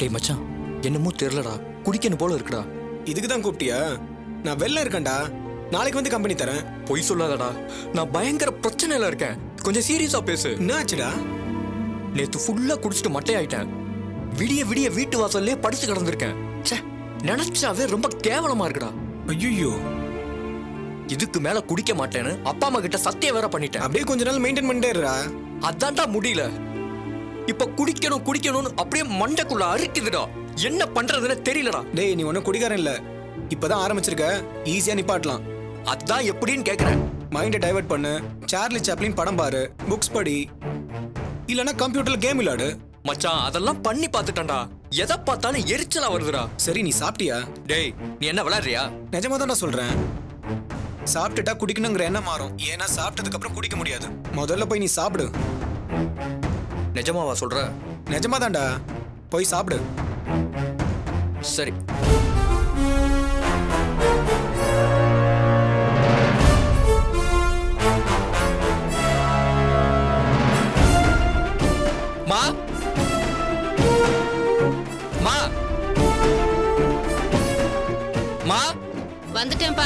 டேய் மச்சான், என்னமோ தெரியலடா, குடிக்கணும் போல இருக்குடா. இதுக்கு தான் கூப்பிட்டியா? நான் வெளில இருக்கேன்டா, நாளைக்கு வந்து கம்பெனி தரேன். பொய் சொல்லாதடா, நான் பயங்கர பிரச்சனையில இருக்கேன். கொஞ்சம் சீரியஸா பேசு. என்ன ஆச்சுடா? நேத்து ஃபுல்லா குடிச்சிட்டு மட்டையாயிட்டேன். விடிய விடிய வீட்டு வாசல்லே படுத்து கிடந்திருக்கேன். ச்சே, நினைச்சாவே ரொம்ப கேவலமா இருக்குடா. ஐயோ, இதுக்கு மேல குடிக்க மாட்டேன்னு அப்பா அம்மா கிட்ட சத்தியம் வேற பண்ணிட்டேன். அப்படியே கொஞ்ச நாள் மெயின்டைன் பண்ணிட்டேறா. அதான்டா முடியல. இப்ப குடிக்கணும் குடிக்கணும்னு அப்படியே மண்டைக்குள்ள அரிக்குதுடா. என்ன பண்றதுன்னு தெரியலடா. டேய், நீ ஒன்னும் குடிக்காரன் இல்ல, இப்பதான் ஆரம்பிச்சிருக்க, ஈஸியா நிப்பாட்டலாம். அதான் எப்படின்னு கேக்குறேன். மைண்டை டைவர்ட் பண்ணு, சார்லி சாப்ளின் படம் பாரு, புக்ஸ் படி, இல்லனா கம்ப்யூட்டர்ல கேம் விளையாடு. மச்சான், அதெல்லாம் பண்ணி பார்த்துட்டேன்டா. எதை பார்த்தாலும் எரிச்சலா வருதுடா. சரி, நீ சாப்பிட்டியா? டேய், நீ என்ன விளையாடுறியா? நிஜமா தான்டா சொல்றேன். சாப்பிட்டுட்டா குடிக்கணுங்கிற எண்ணம் மாறும். ஏன்னா சாப்பிட்டதுக்கு அப்புறம் குடிக்க முடியாது. முதல்ல போய் நீ சாப்பிடு. நிஜமாவா சொல்ற? நிஜமா தான்டா, போய் சாப்பிடு. சரி. மா மா மா வந்துட்டேன்ப்பா.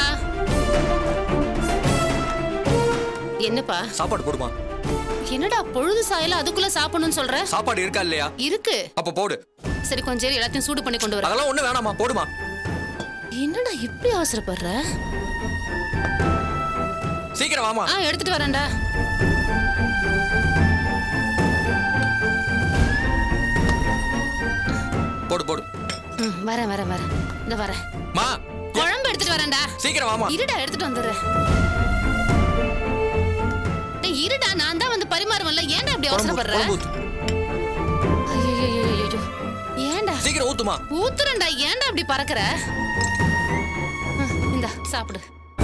என்னப்பா? சாப்பாடு போடுமா. என்னடா பொழுது சாயல அதுக்குள்ள சாப்பிடணும்னு சொல்ற? சாப்பாடு இருக்கா இல்லையா? இருக்கு. அப்ப போடு. சரி, கொஞ்சம் எல்லாத்தையும் சூடு பண்ணி கொண்டு வர. அதெல்லாம் ஒண்ணு வேணாமா, போடுமா. என்னடா இப்படி அவசரப்படுற? சீக்கிரம் வாமா. எடுத்துட்டு வரேன்டா. போடு போடு. வரேன் வரேன் வரேன், இந்த வரேன். மா, குழம்பு எடுத்துட்டு வரேன்டா. சீக்கிரம் வாமா. இருடா, எடுத்துட்டு வந்துடுறேன். டேய் இருடா, நான் தான் வந்து பரிமாறுவல்ல, ஏன்டா இப்படி அவசரப்படுற? ஐயோ, ஏன்டா? சீக்கிரம் ஊத்துமா. ஊத்துறேன்டா, ஏன்டா இப்படி பறக்குற? இந்தா சாப்பிடு.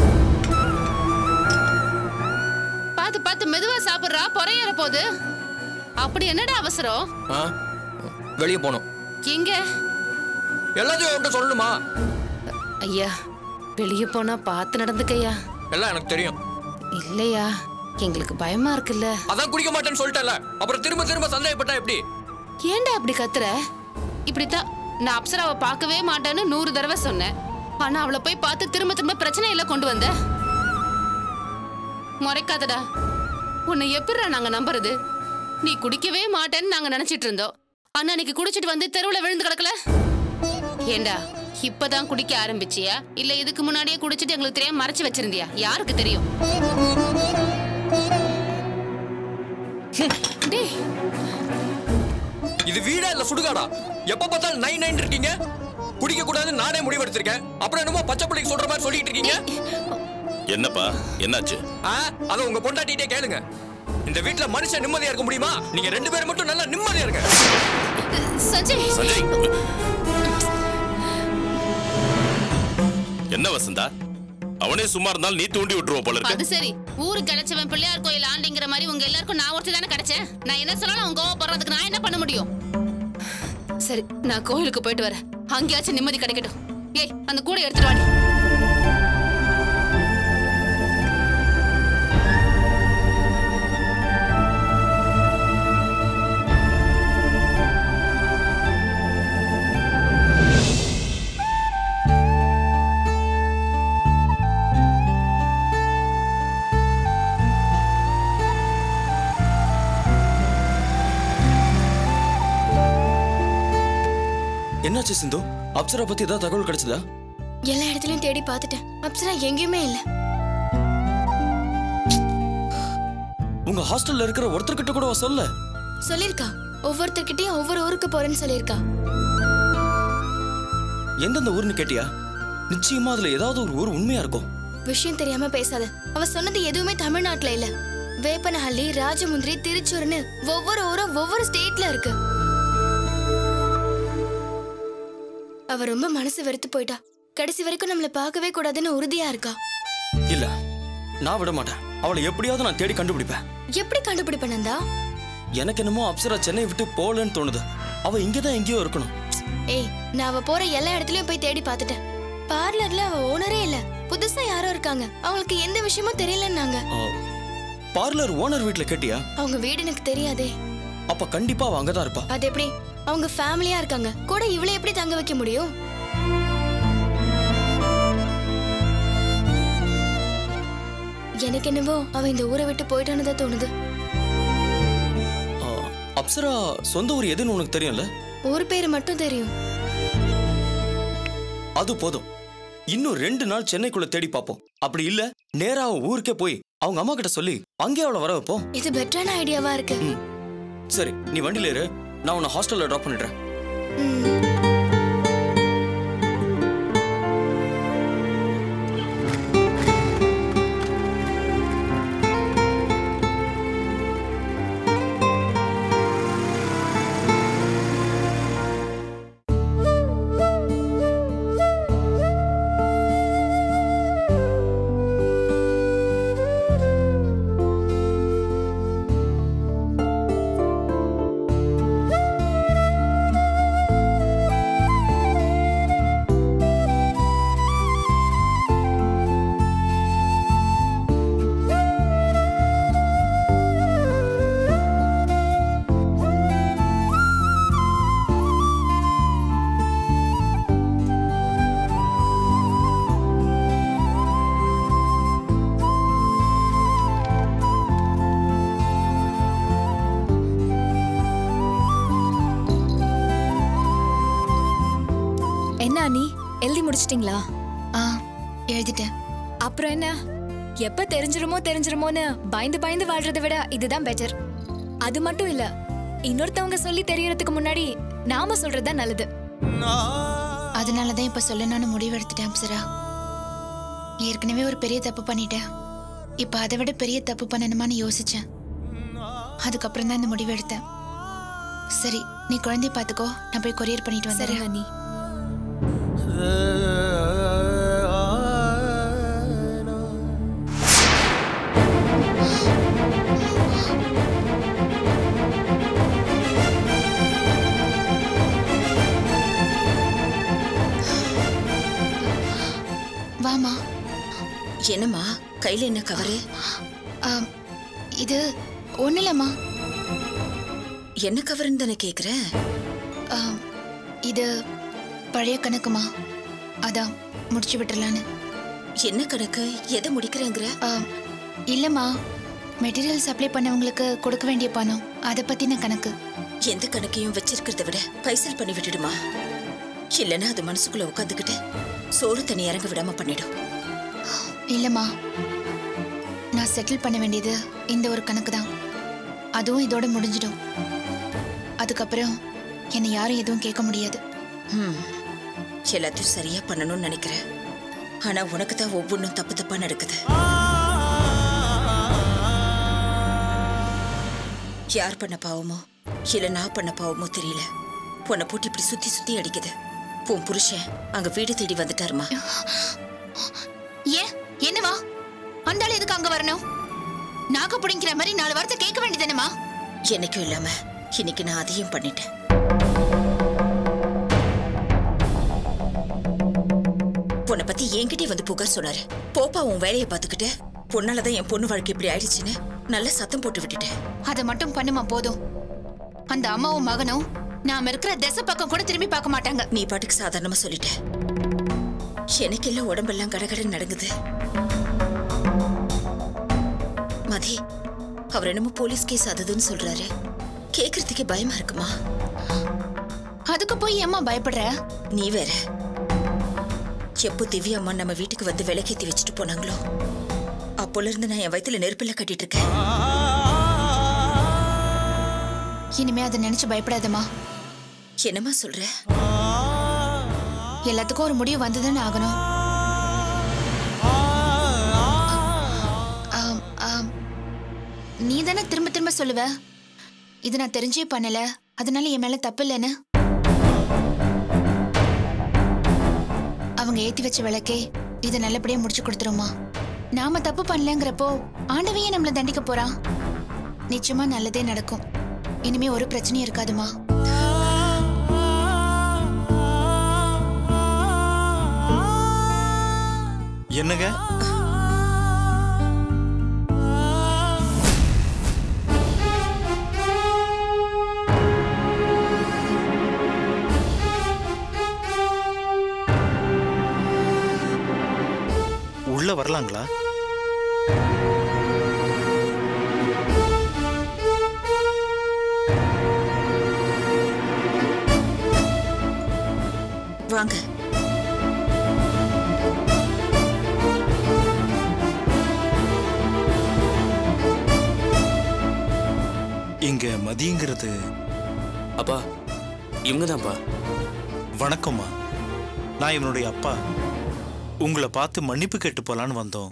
பாத்து பாத்து மெதுவா சாப்பிடுறா, பொறையற போது. அப்படி என்னடா அவசரம்? வெளியே போனோம். எங்க? எல்லாத்தையும் உன்கிட்ட சொல்லணுமா? ஐயா, வெளியே போனா பார்த்து நடந்துக்கையா. எல்லாம் எனக்கு தெரியும். இல்லையா, எங்களுக்கு பயமா இருக்குல்ல. அதான் குடிக்க மாட்டேன்னு சொல்லிட்டல, அப்புறம் திரும்ப திரும்ப சந்தேகப்பட்டா எப்படி? ஏன்டா அப்படி கத்துற? இப்படித்தான் நான் அப்சராவை பார்க்கவே மாட்டேன்னு 100 தடவை சொன்னேன். ஆனா அவளை போய் பார்த்து திரும்ப திரும்ப பிரச்சனையில கொண்டு வந்த. முறைக்காதடா. உன்னை எப்படிடா நாங்க நம்புறது? நீ குடிக்கவே மாட்டேன்னு நாங்க நினைச்சிட்டு இருந்தோம். ஆனா அன்னைக்கு குடிச்சிட்டு வந்து தெருவுல விழுந்து கிடக்கல. ஏண்டா, இப்பதான் குடிக்க ஆரம்பிச்சியா இல்ல இதுக்கு முன்னாடியே குடிச்சிட்டு எங்களுக்கு தெரியாம மறைச்சு வச்சிருந்தியா? யாருக்கு தெரியும்? இது வீடா இல்ல சுடுகாடா? எப்ப பார்த்தாலும் 9 இருக்கீங்க. குடிக்க கூடாதுன்னு நானே முடிவெடுத்திருக்கேன். அப்புறம் என்னமோ பச்சை பிள்ளைக்கு சொல்ற மாதிரி சொல்லிட்டு இருக்கீங்க. என்னப்பா, என்னாச்சு? அத உங்க பொண்டாட்டிட்டே கேளுங்க. இந்த வீட்ல மனுஷன் நிம்மதியா இருக்க முடியுமா? நீங்க 2 பேரும் மட்டும் நல்லா நிம்மதியா இருங்க. சஞ்சய், சஞ்சய், என்ன வசந்தா, அவனே சும்மா இருந்தாலும் நீ தூண்டி விட்டுருவோம் போல இருக்கு. அது சரி, ஊரு கிடைச்சவன் பிள்ளையார் கோயில் ஆண்டிங்கிற மாதிரி உங்க எல்லாருக்கும் நான் ஒருத்தி தானே கிடைச்சேன். நான் என்ன சொன்னாலும் அவங்க கோவப்படுறதுக்கு நான் என்ன பண்ண முடியும்? சரி, நான் கோயிலுக்கு போயிட்டு வரேன். அங்கேயாச்சும் நிம்மதி கிடைக்கட்டும். ஏய், அந்த கூட எடுத்துட்டு வாடி. என்னாச்சு சிந்து? அப்சரா பத்தி ஏதாவது தகவல் கிடைச்சதா? எல்லா இடத்துலயும் தேடி பார்த்துட்டேன், அப்சரா எங்கேயுமே இல்ல. உங்க ஹாஸ்டல்ல இருக்கிற ஒருத்தர்கிட்ட கூட சொல்ல சொல்லிருக்கா. ஒவ்வொருத்தர்கிட்டயும் ஒவ்வொரு ஊருக்கு போறேன்னு சொல்லிருக்கா. எந்தெந்த ஊர்னு கேட்டியா? நிச்சயமா அதுல ஏதாவது ஒரு ஊர் உண்மையா இருக்கும். விஷயம் தெரியாம பேசாத. அவ சொன்னது எதுவுமே தமிழ்நாட்டுல இல்ல. வேப்பனஹள்ளி, ராஜமுந்திரி, திருச்சூர்னு ஒவ்வொரு ஊரும் ஒவ்வொரு ஸ்டேட்ல இருக்கு. அவ ரொம்ப மனசு வெறுத்து போயிட்டா. கடைசி வரைக்கும் நம்மள பார்க்கவே கூடாதுன்னு உறுதியா இருக்கா. இல்ல, நான் விட மாட்டேன். அவளை எப்படியாவது நான் தேடி கண்டுபிடிப்பேன். எப்படி கண்டுபிடிப்ப நந்தா? எனக்கு என்னமோ அப்சரா சென்னை விட்டு போகலன்னு தோணுது. அவ இங்கதான் எங்கேயோ இருக்கணும். ஏய், நான் அவ போற எல்லா இடத்துலயும் போய் தேடி பார்த்துட்டேன். பார்லர்ல அவ ஓனரே இல்ல, புதுசா யாரோ இருக்காங்க. அவங்களுக்கு எந்த விஷயமும் தெரியலன்னாங்க. பார்லர் ஓனர் வீட்ல கேட்டியா? அவங்க வீடு எனக்கு தெரியாதே. அப்ப கண்டிப்பா அவ அங்கதான் இருப்பா. அது எப்படி? அவங்க ஃபேமிலியா இருக்காங்க, கூட இவளை எப்படி தங்க வைக்க முடியும்? எனக்கு என்னவோ அவ இந்த ஊரை விட்டு போயிட்டான்னு தான் தோணுது. அப்சரா சொந்த ஊர் எதுன்னு உனக்கு தெரியும்ல? ஊர் பேரு மட்டும் தெரியும். அது போதும். இன்னும் 2 நாள் சென்னைக்குள்ள தேடி பார்ப்போம். அப்படி இல்ல நேரா ஊருக்கே போய் அவங்க அம்மா கிட்ட சொல்லி அங்கே அவளை வர வைப்போம். இது பெட்டரான ஐடியாவா இருக்கு. சரி, நீ வண்டியில ஏறு, நான் உன்னை ஹாஸ்டல்ல டிராப் பண்ணிடுறேன். எழுதி முடிச்சிட்டீங்களா? எழுதிட்டேன். அப்புறம் என்ன, எப்ப தெரிஞ்சிருமோன்னு பயந்து வாழ்றதை விட இதுதான் பெட்டர். அது மட்டும் இல்ல, இன்னொருத்தவங்க சொல்லி தெரியறதுக்கு முன்னாடி நாம சொல்றதுதான் நல்லது. அதனாலதான் இப்ப சொல்லணும்னு முடிவு எடுத்துட்டேன் அப்சரா. ஏற்கனவே ஒரு பெரிய தப்பு பண்ணிட்டேன். இப்ப அதை விட பெரிய தப்பு பண்ணணுமான்னு யோசிச்சேன். அதுக்கப்புறம் தான் இந்த முடிவு எடுத்தேன். சரி, நீ குழந்தைய பாத்துக்கோ, நான் போய் கொரியர் பண்ணிட்டு வந்துடுறேன். சரி ஹனி. வாமா. என்னம்மா கையில என்ன கவரு? இது ஒண்ணு இல்லம்மா. என்ன கவருன்னு தானே கேக்குறேன். இது பழைய கணக்குமா, அதான் முடிச்சு விட்டுலான்னு. என்ன கணக்கு? எதை முடிக்கிறேங்கிற? இல்லம்மா, மெட்டீரியல் சப்ளை பண்ணவங்களுக்கு கொடுக்க வேண்டிய பணம், அதை பத்தின கணக்கு. எந்த கணக்கையும் வச்சிருக்கிறத விட பைசல் பண்ணி விட்டுடுமா, இல்லைன்னா அது மனசுக்குள்ள உட்காந்துக்கிட்டு சோறு தண்ணி இறங்க விடாம பண்ணிடும். இல்லம்மா, நான் செட்டில் பண்ண வேண்டியது இந்த ஒரு கணக்கு தான். அதுவும் இதோட முடிஞ்சிடும். அதுக்கப்புறம் என்னை யாரும் எதுவும் கேட்க முடியாது. எல்லாத்தையும் சரியா பண்ணணும்னு நினைக்கிறேன். ஆனா உனக்கு தான் ஒவ்வொன்றும் தப்பு தப்பா நடக்குது. யார் பண்ண பாவமோ இல்ல நான் பண்ண பாவமோ தெரியல, உன்னை போட்டு இப்படி சுத்தி சுத்தி அடிக்குது. உன் புருஷன் அங்க வீடு தேடி வந்துட்டாருமா. ஏன் என்னவா? அந்த ஆள் எதுக்கு அங்க வரணும்? நாக்க பிடிங்கிற மாதிரி 4 வார்த்தை கேட்க வேண்டியதுனமா? என்னைக்கும் இல்லாம இன்னைக்கு நான் அதையும் பண்ணிட்டேன். உன்னை பத்தி என்கிட்டே வந்து புகார் சொன்னாரு. போப்பா உன் வேலையை பார்த்துக்கிட்டு, பொண்ணாலதான் என் பொண்ணு வாழ்க்கை இப்படி ஆயிடுச்சுன்னு நல்ல சத்தம் போட்டு விட்டுட்டேன். அதை மட்டும் பண்ணுமா போதும். அந்த அம்மாவும் மகனும் நாம இருக்கிற திசை பக்கம் கூட திரும்பி பார்க்க மாட்டாங்க. நீ பாட்டுக்கு சாதாரணமா சொல்லிட்ட. எனக்கு எல்லாம் உடம்பெல்லாம் கடகடன்னு நடங்குது. மதி, அவர் என்னமோ போலீஸ் கேஸ் அதுன்னு சொல்றாரு. கேக்குறதுக்கே பயமா இருக்குமா? அதுக்கு போய் ஏம்மா பயப்படுற? நீ வேற. எப்போ திவ்யா அம்மா நம்ம வீட்டுக்கு வந்து விளக்கேத்தி வச்சுட்டு போனாங்களோ அப்போல இருந்து நான் என் வயித்துல நெருப்பில கட்டிட்டு இருக்கேன். இனிமே அதை நினைச்சு பயப்படாதம்மா. என்னம்மா சொல்ற? எல்லாத்துக்கும் ஒரு முடிவு வந்துதானே ஆகணும். நீ தானே திரும்ப திரும்ப சொல்லுவ, இது நான் தெரிஞ்சே பண்ணல, அதனால என் மேல தப்பு இல்லைன்னு. அவங்க ஏத்தி வச்ச விளக்கே இதை நல்லபடியா முடிச்சு கொடுத்துருமா. நாம தப்பு பண்ணலங்கிறப்போ ஆண்டவையே நம்மள தண்டிக்க போறான். நிச்சயமா நல்லதே நடக்கும். இனிமே ஒரு பிரச்சனையும் இருக்காதுமா. என்னங்க? வரலாங்களா? வாங்க. இங்க மதிங்கிறது அப்பா இவங்க தான்ப்பா. வணக்கம்மா. நான் இவனுடைய அப்பா. உங்களை பார்த்து மன்னிப்பு கேட்டு போலான்னு வந்தோம்.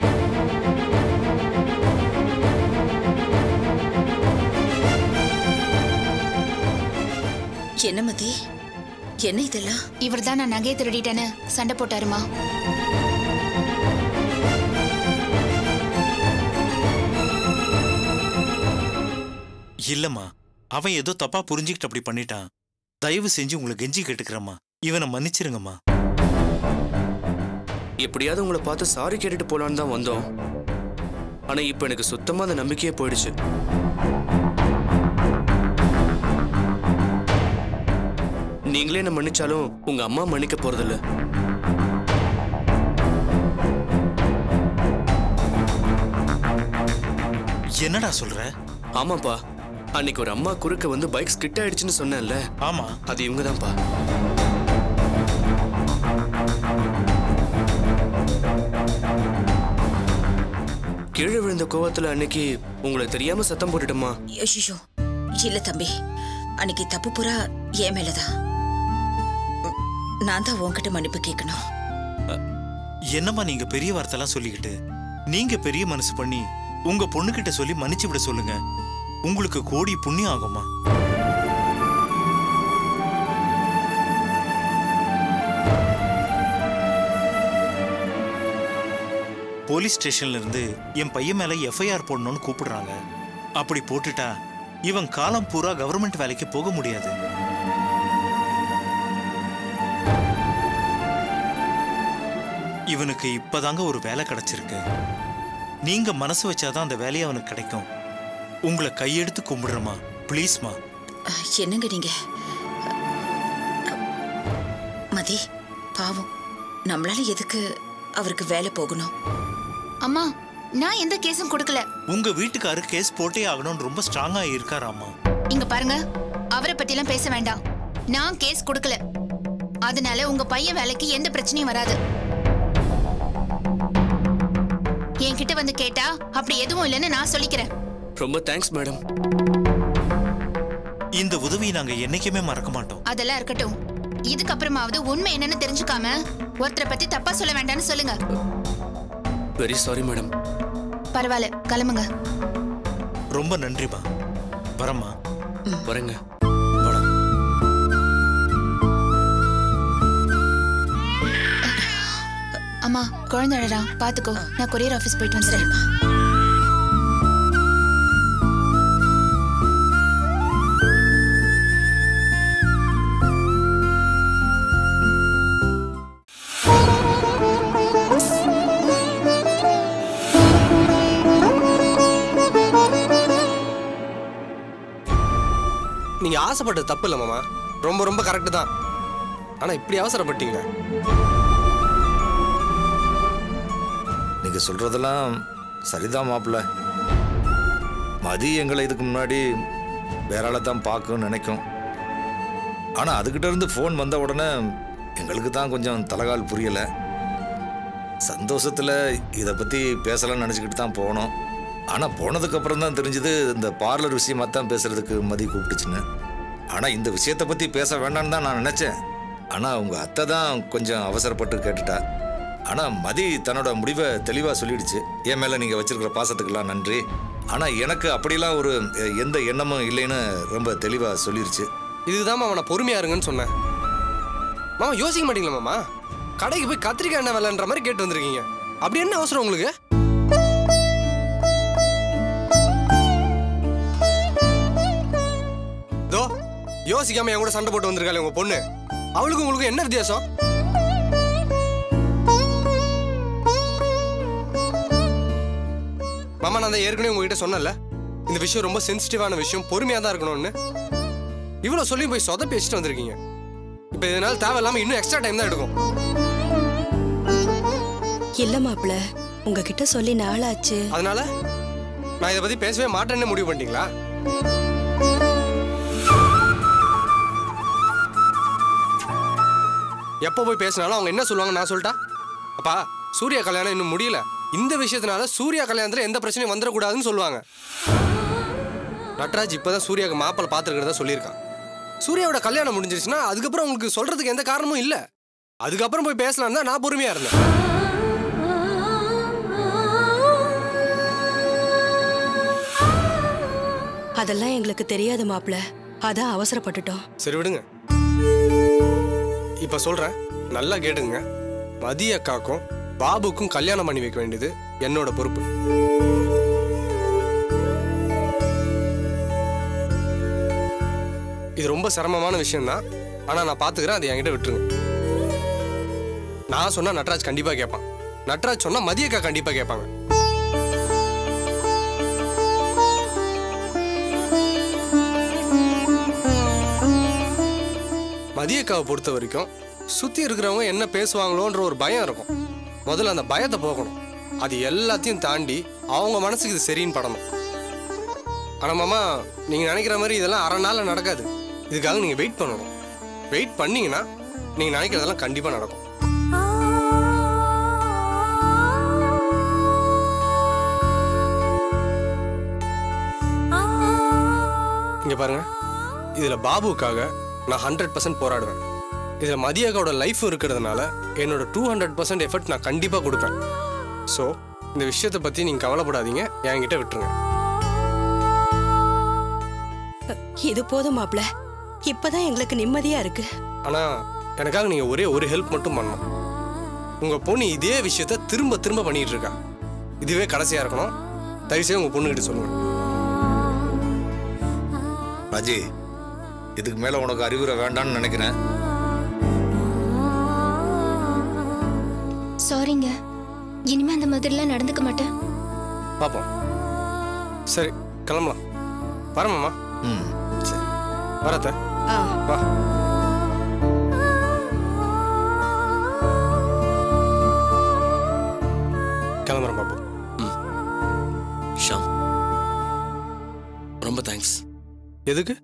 என்ன மதி, என்ன இதெல்லாம்? இவர் தான் நான் நகையை திருடிட்டேன்னு சண்டை போட்டாருமா. இல்லம்மா, அவன் ஏதோ தப்பா புரிஞ்சுக்கிட்டு அப்படி பண்ணிட்டான். தயவு செஞ்சு உங்களை கெஞ்சி கேட்டுக்கிறேம்மா, இவனை மன்னிச்சிருங்கம்மா. எப்படியாவது உங்களை பார்த்து சாரி கேட்டுட்டு போலான்னு தான் வந்தோம். ஆனா இப்ப எனக்கு சுத்தமா அந்த நம்பிக்கையே போயிடுச்சு. நீங்களே என்ன மன்னிச்சாலும் உங்க அம்மா மன்னிக்க போறதில்ல. என்னடா சொல்ற? ஆமாப்பா, அன்னைக்கு ஒரு அம்மா குறுக்க வந்து பைக் ஸ்கிட் ஆயிடுச்சுன்னு சொன்னேன்ல. ஆமா, அது இவங்க தான்ப்பா. கீழே விழுந்த கோவத்துல அன்னைக்கு உங்களை தெரியாம சத்தம் போட்டுட்டோமா? ஐயோ இல்ல தம்பி, அன்னைக்கு தப்பு பூரா என் மேலதான். நான் தான் உன்கிட்ட மன்னிப்பு கேட்கணும். என்னம்மா நீங்க பெரிய வார்த்தைலாம் சொல்லிக்கிட்டு? நீங்க பெரிய மனசு பண்ணி உங்க பொண்ணுகிட்ட சொல்லி மன்னிச்சு விட சொல்லுங்க. உங்களுக்கு கோடி புண்ணியம் ஆகுமா. போலீஸ் ஸ்டேஷன்ல இருந்து என் பையன் மேல எஃப்ஐஆர் போடணும்னு கூப்பிடுறாங்க. அப்படி போட்டுட்டா இவன் காலம் பூரா கவர்மெண்ட் வேலைக்கு போக முடியாது. இவனுக்கு இப்பதாங்க ஒரு வேலை கிடைச்சிருக்கு. நீங்க மனசு வச்சாதான் அந்த வேலையை அவனுக்கு கிடைக்கும். உங்களை கையெடுத்து கும்பிடுறமா, ப்ளீஸ்மா. என்னங்க நீங்க? மதி பாவம், நம்மளால எதுக்கு அவருக்கு வேலை போகணும்? அம்மா, நான் எந்த கேஸும் கொடுக்கல. உங்க வீட்டுக்காரு கேஸ் போட்டே ஆகணும்னு ரொம்ப ஸ்ட்ராங்கா இருக்காராமா. இங்க பாருங்க, அவரை பத்தி எல்லாம் பேச வேண்டாம். நான் கேஸ் கொடுக்கல, அதனால உங்க பையன் வேலைக்கு எந்த பிரச்சனையும் வராது. என்கிட்ட வந்து கேட்டா அப்படி எதுவும் இல்லைன்னு நான் சொல்லிக்கிறேன். ரொம்ப தேங்க்ஸ் மேடம். இந்த உதவியை நாங்க என்னைக்குமே மறக்க மாட்டோம். அதெல்லாம் இருக்கட்டும், இதுக்கப்புறமாவது உண்மை என்னன்னு தெரிஞ்சுக்காம ஒருத்தரை பத்தி தப்பா சொல்ல வேண்டாம்னு சொல்லுங்க. Very sorry madam. பரவாயில்ல, கிளம்புங்க. ரொம்ப நன்றிமா. வரமா. வரேங்க. அம்மா, குழந்தை அழறா, பாத்துக்கோ. நான் கொரியர் ஆபீஸ் போயிட்டு வந்துடுறேன். நீங்க ஆசைப்பட்டது தப்பு இல்லை மாமா, ரொம்ப ரொம்ப கரெக்டு தான். ஆனா இப்படி அவசரப்பட்டீங்க. நீங்க சொல்றதெல்லாம் சரிதான் மாப்பிள்ள. மதி எங்களை இதுக்கு முன்னாடி வேற ஆளை தான் பார்க்கணும்னு நினைக்கும். ஆனா அதுகிட்ட இருந்து ஃபோன் வந்த உடனே எங்களுக்கு தான் கொஞ்சம் தலைகால் புரியல. சந்தோஷத்துல இதை பத்தி பேசலாம்னு நினைச்சுக்கிட்டு தான் போனோம். ஆனா போனதுக்கு அப்புறம் தான் தெரிஞ்சது இந்த பார்லர் விஷயமா தான் பேசுறதுக்கு மதி கூப்பிட்டுச்சுன்னு. ஆனா இந்த விஷயத்தை பத்தி பேச வேண்டாம்னு தான் நான் நினைச்சேன். ஆனா உங்க அத்தை தான் கொஞ்சம் அவசரப்பட்டு கேட்டுட்டா. ஆனா மதி தன்னோட முடிவை தெளிவா சொல்லிடுச்சு. என் மேல நீங்க வச்சிருக்கிற பாசத்துக்கெல்லாம் நன்றி. ஆனா எனக்கு அப்படிலாம் ஒரு எந்த எண்ணமும் இல்லைன்னு ரொம்ப தெளிவா சொல்லிருச்சு. இதுதான் மாமா நான் பொறுமையா இருங்கன்னு சொன்னேன். மாமா யோசிக்க மாட்டீங்களா மாமா? கடைக்கு போய் கத்திரிக்காய் என்ன விலைன்ற மாதிரி கேட்டு வந்திருக்கீங்க. அப்படி என்ன அவசரம் உங்களுக்கு? இதோ யோசிக்காம என் கூட சண்டை போட்டு வந்திருக்காளே உங்க பொண்ணு, அவளுக்கு உங்களுக்கு என்ன வித்தியாசம்? மாமா நான் தான் ஏற்கனவே உங்ககிட்ட சொன்னல, இந்த விஷயம் ரொம்ப சென்சிட்டிவான விஷயம், பொறுமையா தான் இருக்கணும்னு. இவ்வளவு சொல்லி போய் சொதப்பி வச்சுட்டு வந்திருக்கீங்க. இப்ப இதனால தேவையில்லாம இன்னும் எக்ஸ்ட்ரா டைம் தான் எடுக்கும். இல்ல மாப்பிள, உங்ககிட்ட சொல்லி நாளாச்சு. அதனால நான் இதை பத்தி பேசவே மாட்டேன்னு முடிவு பண்ணிட்டீங்களா? எப்போ போய் பேசினாலும் அவங்க என்ன சொல்லுவாங்க நான் சொல்லிட்டா? அப்பா சூர்யா கல்யாணம் இன்னும் முடியல, இந்த விஷயத்தினால சூர்யா கல்யாணத்துல எந்த பிரச்சனையும் வந்துடக்கூடாதுன்னு சொல்லுவாங்க. நட்ராஜ் இப்பதான் சூர்யாவுக்கு மாப்பிள்ளை பார்த்துருக்கிறதா சொல்லியிருக்கான். சூர்யாவோட கல்யாணம் முடிஞ்சிருச்சுன்னா அதுக்கப்புறம் உங்களுக்கு சொல்றதுக்கு எந்த காரணமும் இல்லை. அதுக்கப்புறம் போய் பேசலாம் தான் நான் பொறுமையா இருந்தேன். அதெல்லாம் எங்களுக்கு தெரியாது மாப்பிள்ள, அதான் அவசரப்பட்டுட்டோம். சரி விடுங்க. இப்ப சொல்றேன், நல்லா கேட்டுங்க. மதிய அக்காக்கும் பாபுக்கும் கல்யாணம் பண்ணி வைக்க வேண்டியது என்னோட பொறுப்பு. இது ரொம்ப சிரமமான விஷயம் தான், ஆனா நான் பாத்துக்கிறேன். அதை என்கிட்ட விட்டுருங்க. நான் சொன்னா நட்ராஜ் கண்டிப்பா கேட்பான், நட்ராஜ் சொன்னா மதியக்கா கண்டிப்பா கேட்பாங்க. மதியக்காவை பொறுத்த வரைக்கும் சுத்தி இருக்கிறவங்க என்ன பேசுவாங்களோன்ற ஒரு பயம் இருக்கும். முதல்ல அந்த பயத்தை போகணும். அது எல்லாத்தையும் தாண்டி அவங்க மனசுக்கு இது சரின்னு படணும். ஆனா மாமா, நீங்க நினைக்கிற மாதிரி இதெல்லாம் அரை நாள்ல நடக்காது. இதுக்காக நீங்க வெயிட் பண்ணணும். வெயிட் பண்ணீங்கன்னா நீங்க நினைக்கிறதெல்லாம் கண்டிப்பா நடக்கும். இங்க பாருங்க, இதுல பாபுக்காக நான் 100% போராடுவேன். இதுல மதியக்காவோட லைஃப் இருக்கிறதுனால என்னோட 200% எஃபர்ட் நான் கண்டிப்பா கொடுப்பேன். ஸோ இந்த விஷயத்தை பத்தி நீங்க கவலைப்படாதீங்க, என்கிட்ட விட்டுருங்க. இது போதும் மாப்பிள்ள, இப்பதான் எங்களுக்கு நிம்மதியா இருக்கு. ஆனா எனக்காக நீங்க ஒரே ஒரு ஹெல்ப் மட்டும் பண்ணணும். உங்க பொண்ணு இதே விஷயத்த திரும்ப திரும்ப பண்ணிட்டு இருக்கா. இதுவே கடைசியா இருக்கணும். தயவுசெய்து உங்க பொண்ணுகிட்ட சொல்லுங்க. ராஜி, இதுக்கு மேல உனக்கு அறிவுரை வேண்டாம்னு நினைக்கிறேன். சாரிங்க, இனிமே அந்த மாதிரிலாம் நடந்துக்க மாட்டேன். பாப்போம். சரி கிளம்பலாம். வரமாமா? சரி வரத்த. வா. கிளம்புறேன் பாப்போம். ஷாம், ரொம்ப தேங்க்ஸ். எதுக்கு?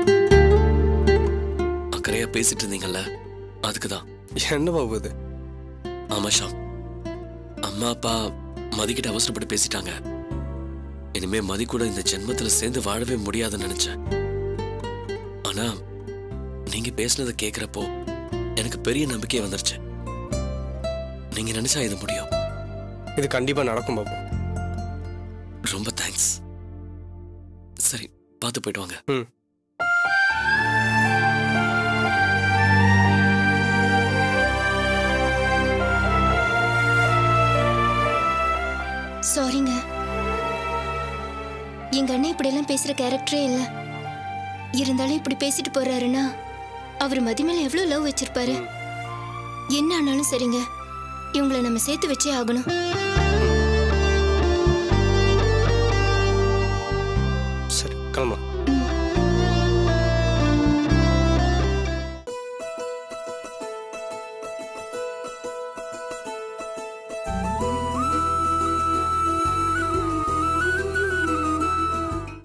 அக்கறையா பேசிட்டு இருந்தீங்கல்ல, அதுக்குதான். என்ன பாபு இது? ஆமா ஷாம், அம்மா அப்பா மதிக்கிட்ட அவசரப்பட்டு பேசிட்டாங்க. இனிமே மதி கூட இந்த ஜென்மத்துல சேர்ந்து வாழவே முடியாதுன்னு நினைச்சேன். ஆனா நீங்க பேசுனதை கேட்கிறப்போ எனக்கு பெரிய நம்பிக்கை வந்துருச்சு. நீங்க நினைச்சா இது முடியும். இது கண்டிப்பா நடக்கும் பாபு. ரொம்ப தேங்க்ஸ். சரி, பார்த்து போயிட்டு வாங்க. சாரிங்க, எங்க அண்ணன் இப்படி எல்லாம் பேசுற கேரக்டரே இல்ல. இருந்தாலும் இப்படி பேசிட்டு போறாருன்னா அவர் மதி மேல எவ்வளவு லவ் வச்சிருப்பாரு. என்ன ஆனாலும் சரிங்க, இவங்களை நம்ம சேர்த்து வச்சே ஆகணும். சரி கிளம்பலாம்.